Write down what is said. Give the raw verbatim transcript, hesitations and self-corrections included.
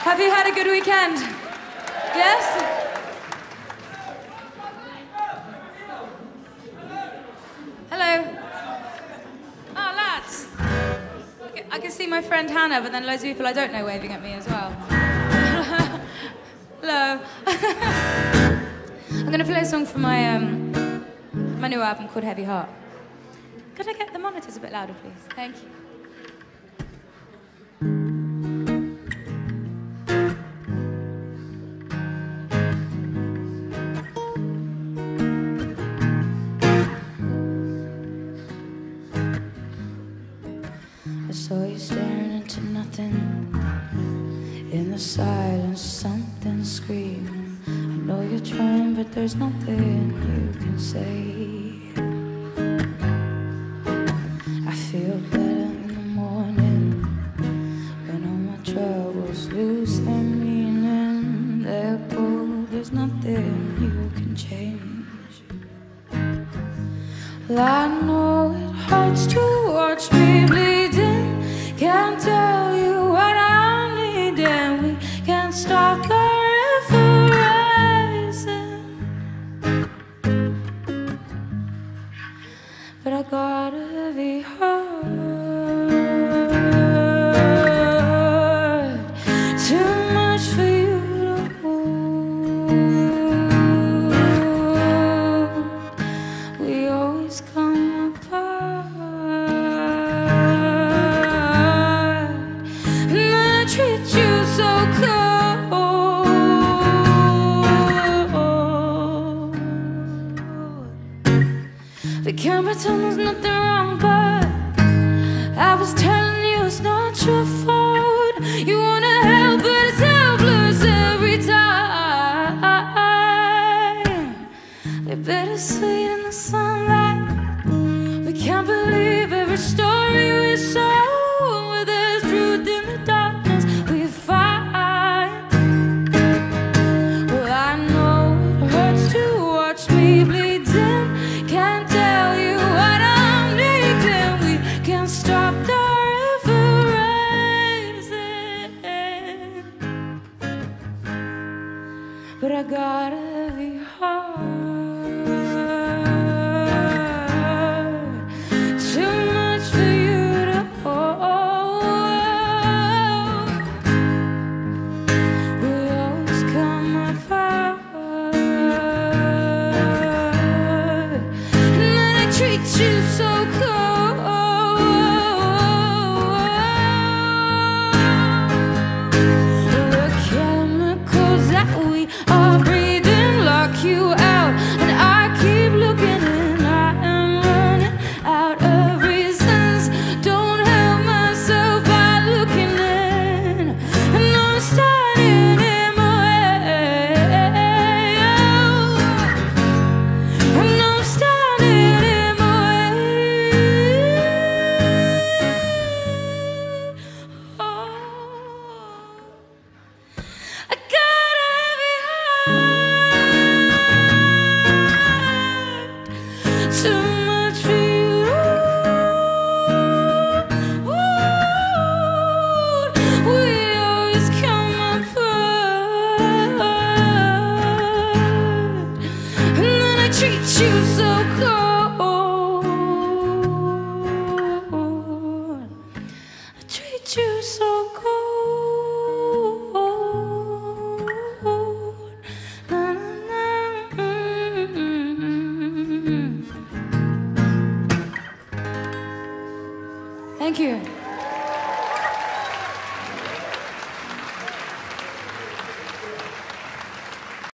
Have you had a good weekend? Yes? Hello. Oh, lads. Okay, I can see my friend Hannah, but then loads of people I don't know waving at me as well. Hello. I'm gonna play a song from my um, my new album called Heavy Heart. Could I get the monitors a bit louder, please? Thank you. I saw you staring into nothing. In the silence, something screaming. I know you're trying, but there's nothing you can say. I feel better in the morning when all my troubles lose their meaning. Let go, there's nothing you can change. Well, I know it hurts to watch me bleeding. Can't tell you what I need, and we can't stop the river rising. But I got a heavy heart, too much for you to hold. We always come apart, and I treat you so cold. We can't pretend there's nothing wrong, but I was telling you it's not your fault. You wanna help, but it's helpless every time. They're bittersweet in the sunlight. We can't believe every story we saw. Where there's truth in the darkness we find. Well, I know it hurts to watch me bleeding. Can't tell you what I'm needing. We can't stop the river rising. But I got a heavy heart, too much for you to hold. We always come apart, and then I treat you so cold. The chemicals that we are breathing lock you out, and I keep looking, and I am running out of reasons. Don't help myself by looking in, and I'm standing in my way. And I'm standing in my way. Oh, I got a heavy heart, too much for you to hold. We always come apart, and then I treat you so cold. I treat you so cold. Na, na, na, mm. Thank you.